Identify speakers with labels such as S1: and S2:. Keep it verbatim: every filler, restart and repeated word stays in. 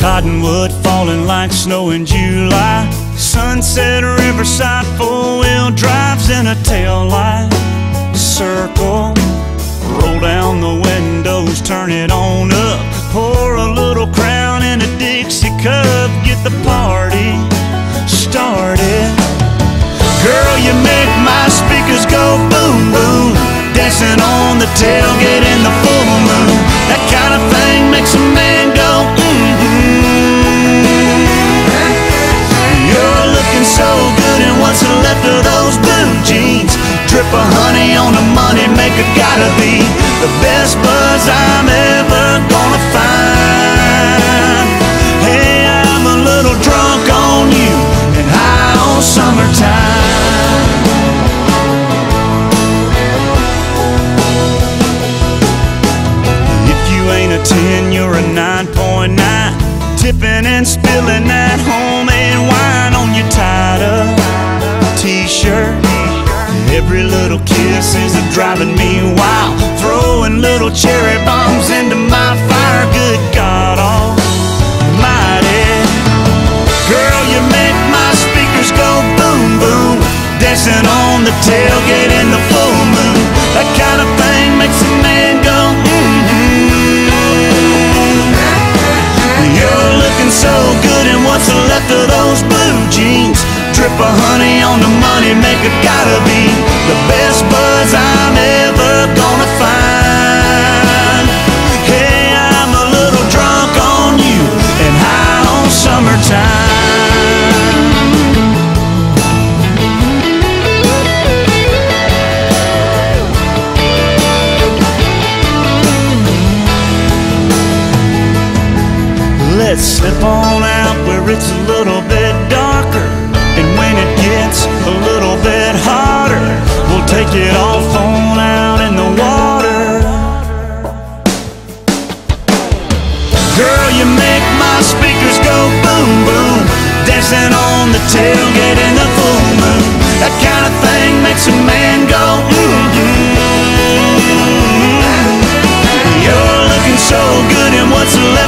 S1: Cottonwood falling like snow in July. Sunset Riverside, four-wheel drives in a tail light. Circle, roll down the windows, turn it on up. Pour a little Crown in a Dixie cup, get the party started. Girl, you make my speakers go boom, boom. Dancing on the tailgate in the full moon. That kind of thing makes a man go mm-hmm. You're looking so good in what's left of those blue jeans. Drip of honey on the money maker, gotta be the best buzz I'm ever gonna find. Hey, I'm a little drunk on you and high on summertime. If you ain't a ten, you're a nine point nine. Tipping and spilling that homemade wine on your tied-up t-shirt. Every little kiss is driving me wild. Throwing little cherry bombs into my fire. Good God almighty. Girl, you make my speakers go boom, boom. Dancing on the tailgate in the full moon. That kind of thing makes a man go mm-hmm. You're looking so good in what's left of those blue jeans. Drip of honey on the money maker, gotta be the best buzz I'm ever gonna find. Hey, I'm a little drunk on you and high on summertime. Let's slip on out where it's a little bit darker. And when it gets a little bit hotter, we'll take it off on out in the water. Girl, you make my speakers go boom, boom. Dancing on the tailgate in the full moon. That kind of thing makes a man go mm-hmm. You're looking so good in what's left